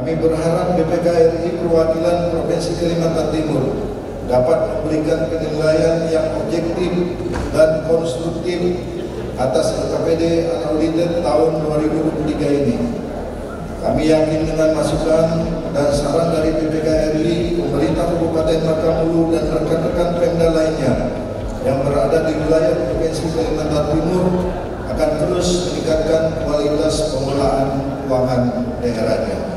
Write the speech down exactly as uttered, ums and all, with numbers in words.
Kami berharap B P K R I perwakilan Provinsi Kalimantan Timur dapat memberikan penilaian yang objektif dan konstruktif atas L K P D unaudited tahun dua ribu dua puluh tiga ini. Kami yakin dengan masukan dan saran dari B P K R I, pemerintah Kabupaten Markamulu dan rekan-rekan Pemda lainnya yang berada di wilayah Provinsi Kalimantan Timur akan terus meningkatkan kualitas pengelolaan keuangan daerahnya.